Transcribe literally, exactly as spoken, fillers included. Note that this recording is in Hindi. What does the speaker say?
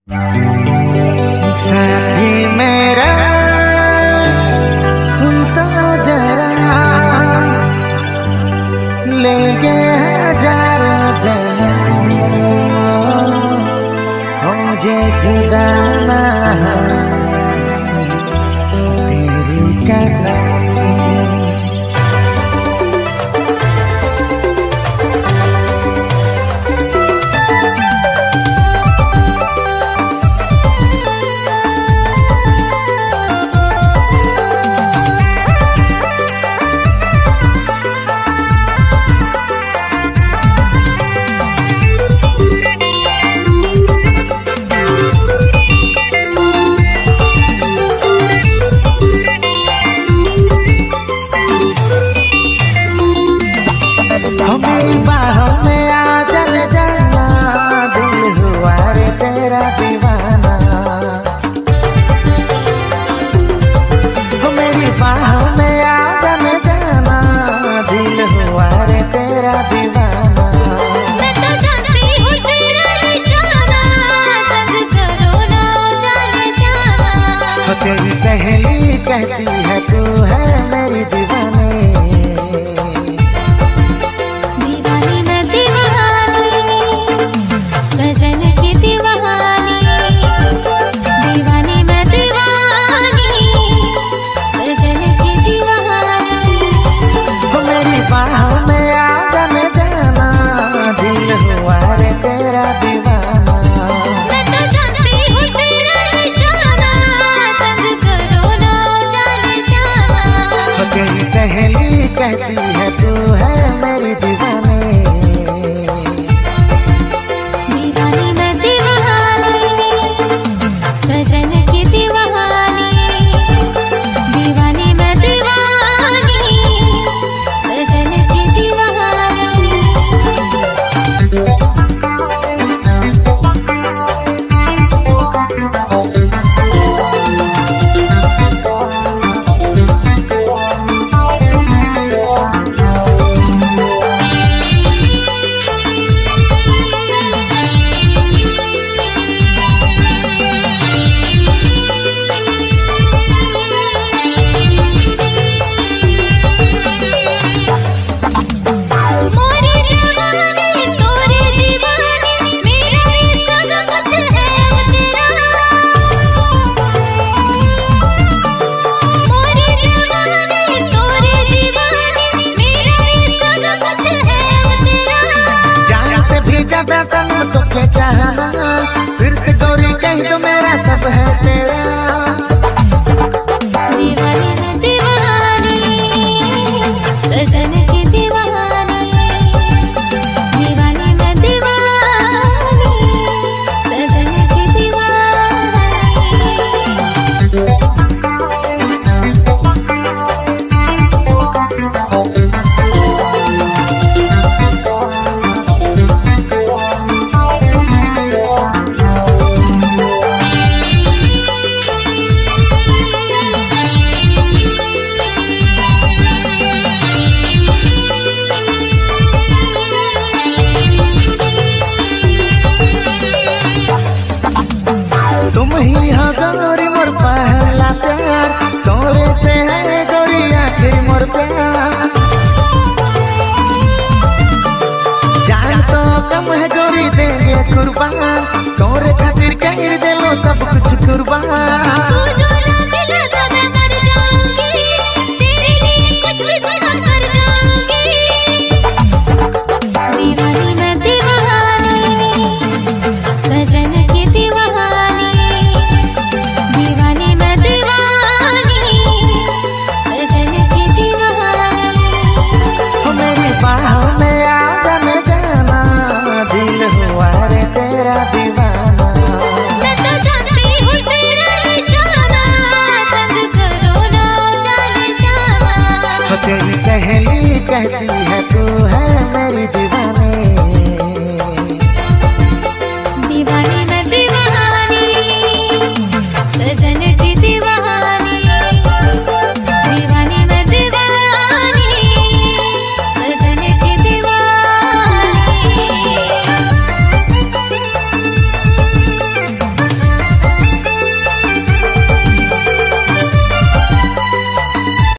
साथी मेरा सुन तो जरा, लेंगे हजारों जन्म, होंगे जुदा ना तेरी कसम। मेरी बाहों में आ चल जाना, दिल हुआ रे तेरा दीवाना। मेरी बाहों में आ चल जाना, दिल हुआ रे तेरा दीवाना। मैं तो जानती हूँ तेरा निशाना, तंग करो ना जाने जाना। तेरी सहेली कहती है तू है मेरी दीवानी। सहेली कहती है तू है मेरी दीवानी। दीवानी मैं दीवानी, सजन की दीवानी। दीवानी मैं दीवानी, सजन की दीवानी। ज्यादा संग तो क्या चाहना, फिर से गौरी कह दो मेरा सब है तेरा। दीवानी मैं दीवानी, सजन की दीवानी। दीवानी मैं दीवानी, सजन की दीवानी। तुम ही हो गौरी मोर पहला प्यार, तोरे से है गौरी आखिर मोर प्यार। जान तो कम है गौरी देंगे कुर्बान, तोरे खातिर कह दे लो सब कुछ कुर्बान।